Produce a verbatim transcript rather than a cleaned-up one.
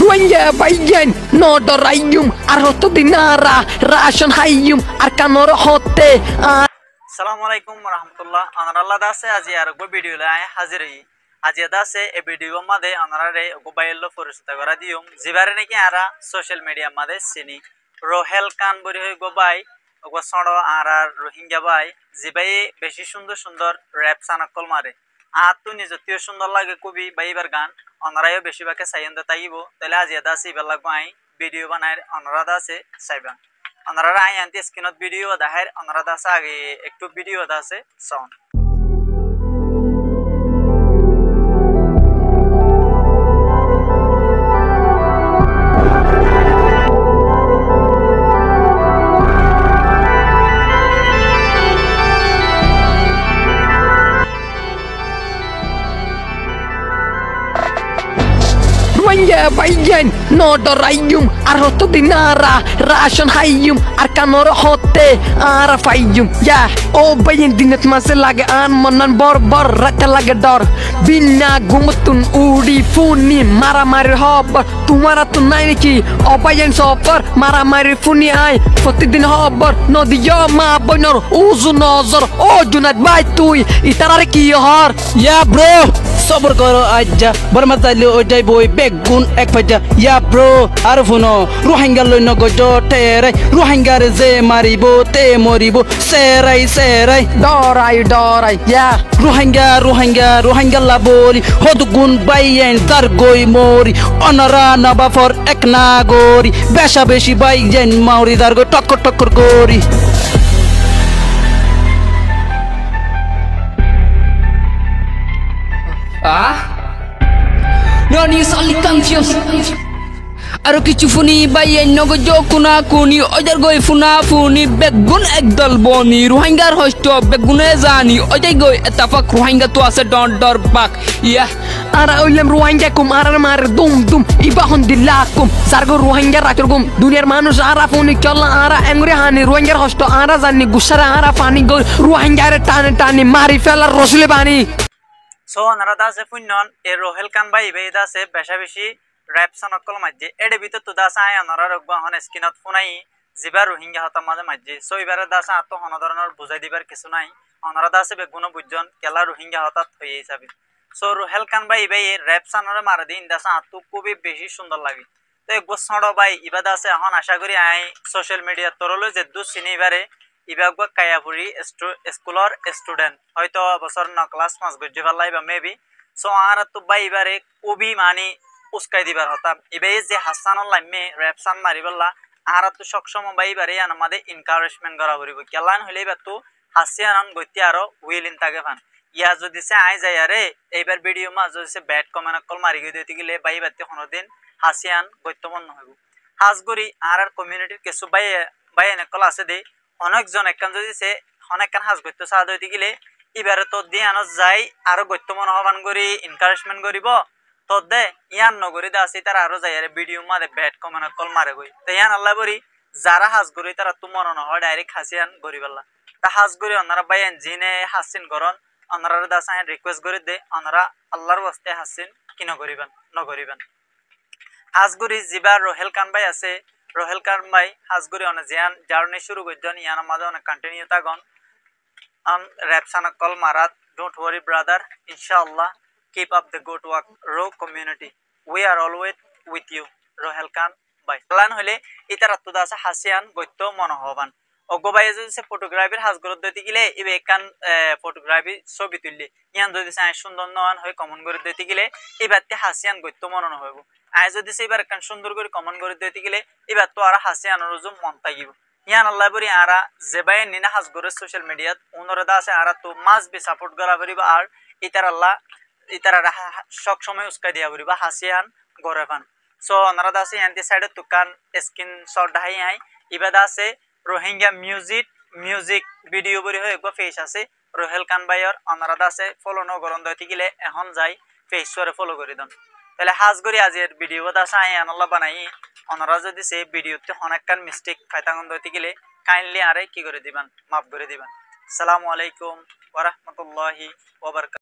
Ruanja bayan nodo rayum arhoto dinara ration hayum arkanoro hote. Assalamualaikum warahmatullah. Anarallah dase aji argo video la haziri. Aji dase e video made anarare go bayello forista gora dium. Zibare neki ara social media made sini. Rohel Khan bori hoy go bay go sondo ara Rohingya bay zibai beshi সুন্দর সুন্দর rap sanakol mare. আত্ম নিজতীয় সুন্দর লাগে কবি বাইবার গান অনারায়ও বেশিরভাগে চাইন্দা তাইব তাহলে আজ এটা আছে এবার লাগবো আই ভিডিও বানায় অনারাধা আছে চাইবা অনারা আই আনতে স্ক্রিনত ভিডিও দেখায় অনারাধা আছে আগে একটু ভিডিও আছে sound Ruanja bayan nodo rayum arhoto dinara ration hayum arkanoro hote ara fayum ya oh bayan dinat masih lagi an manan bor bor rata lagi dor bina gumutun udi funi mara mari hobar tumara tunai ki oh bayan soper mara mari funi ai প্রতিদিন hobar nodi yo ma bonor uzu nozor oh junat bay tui itarar ki hor ya bro সবর করো আজ্জা বরমাতালি ওটাই বই বেগুন এক ফাজা yeah bro আর ফুনো রোহিঙ্গা লইন গজ টেরাই রোহিঙ্গার যে মারিব তে মরিব সেরাই সেরাই dorai dorai ya Rohingya Rohingya Rohingya লাবলি হদগুন বাইয়েন তার গই মরি অনরা নবা ফর এক নাগরি বেশা বেশি বাইয়েন মাউরি দার গো টক্কর টক্কর করি Ah? Nani saling anxious. Aro kichu funi bayen nogo jokuna kuni ojar goy funa funi begun ekdal boni Rohingya hosto begune zani ojay goy etafak Rohingya to ase don dor bak yeah ara ulam Ruanja kum ara mar dum dum ibahun dilakum sargo Rohingya raturgum duniyar manus ara funi cholla ara engri hani Rohingya hosto ara zanni gusara ara fani goy Rohingya re tane tane mari fela rosule bani so ওনারা দাসে ফুন্নন এ রোহেল খান ভাই বে দাসে বেশা বেশি rap সনকল মাঝে এডে ভিতর তো দাসা আয় ওনারা রগবা হন স্ক্রিনত ফোনাই জিবা রোহিঙ্গা হতা মাঝে মাঝে সো এবারে দাসা আত হন ধরনের বুঝাই দিবার কিছু নাই ওনারা দাসে বেগুন বুঝজন কেলা রোহিঙ্গা হতাত হয়ে হিসাবে সো রোহেল খান ভাই বে র‍্যাপ সনরে মারা দিন দাসা আত খুবই বেশি সুন্দর লাগে তো এক বছর ভাই ইবা দাসে এখন আশা করি আই সোশ্যাল মিডিয়া তরলে যে দু সিনিবারে ইবাগবা কায়াপুরি স্কুলর স্টুডেন্ট হয়তো বছর ন ক্লাস পাঁচ গজ্জে ভালাই বা মেবি সো আর তো বাইবারে কবি মানি উস্কাই দিবার হতাম ইবে যে হাসানুল লাইমে র‍্যাপসান মারিবল্লা আর তো সক্ষম বাইবারে আমাদের এনকারেজমেন্ট করা হইব কেলান হইলে বা তো হাসিয়ান গতি আর উইলিন তাকে ফান ইয়া যদি সে আই যায় আরে এইবার ভিডিও মা যদি সে ব্যাড কমেন্ট কল মারি গই দিতে গেলে বাইবাতে কোনদিন হাসিয়ান গত্যমন হইব হাজগরি আর আর কমিউনিটির কিছু বাই বাই নকল আছে দে অনেকজন একখান যদি সে অনেকখান হাজ গত্য সাহায্য হইতে গেলে এবারে তো দিয়ানো যাই আরো গত্য মনোভাবান করি এনকারেজমেন্ট করিব তো দে ইয়ান নগরী দে আসি তারা আরো যাই আরে ভিডিও মাদে ব্যাট কমেন্ট কল মারে গই তো ইয়ান আল্লাহ বরি যারা হাজ করি তারা তো মন ন হয় ডাইরেক্ট হাসিয়ান গরিবাল্লা তা হাজ করি ওনারা বাইয়ান জিনে হাসিন করন ওনারা দাস আই রিকোয়েস্ট করি দে ওনারা আল্লাহর ওয়াস্তে হাসিন কি ন করিবেন ন করিবেন হাজ করি জিবার রোহেল খান ভাই আছে রোহেল খান ভাই হাজগুরি অনেক জিয়ান জার্নি শুরু করছেন ইয়ার মাঝে অনেক কন্টিনিউ থাকুন আম র‍্যাপ সানাকল মারাত ডোন্ট ওয়ারি ব্রাদার ইনশাআল্লাহ keep up the good work রো community we are always with you Rohel Khan ভাই প্ল্যান হলে ইতার আত্মদা আছে হাসিয়ান গত্য মনোহবান অগবাই যদি সে ফটোগ্রাফির হাজগুরত দিতে গেলে ইবে একান ফটোগ্রাফি ছবি তুললে ইয়ান যদি সে সুন্দর নন হয়ে কমন করে দিতে গেলে এবারতে হাসিয়ান গত্য মনন হইব আই যদি সেবার কান সুন্দর করে কমন করে দিতে গেলে এবার তো আর হাসিয়ান রুজুম মন তাগিব ইয়ান আল্লাহ বরি আরা জেবাই নিনা হাজ করে সোশ্যাল মিডিয়াত উনরে দাসে আরা তো মাস বি সাপোর্ট করা বরিবা আর ইতার আল্লাহ ইতার সব সময় উস্কা দিয়া বরিবা হাসিয়ান গরেফান সো ওনারা দাসে ইয়ান্তি সাইডে তুকান স্ক্রিন শট ঢাই আই ইবা দাসে রোহিঙ্গা মিউজিক মিউজিক ভিডিও বরি হয় একবার ফেস আছে রোহেল খান ভাইয়ের ওনারা দাসে ফলো ন করন দইতে গেলে এখন যাই ফেস করে ফলো করে দেন তাহলে হাজ করি আজের ভিডিও দাসা আই আনাল্লাহ বানাই ওনারা যদি সে ভিডিওতে অনেকখান মিস্টেক ফাইতাগন দইতে গেলে কাইন্ডলি আরে কি করে দিবেন মাফ করে দিবেন আসসালামু আলাইকুম ওয়া রাহমাতুল্লাহি ওয়া বারাকাতুহু।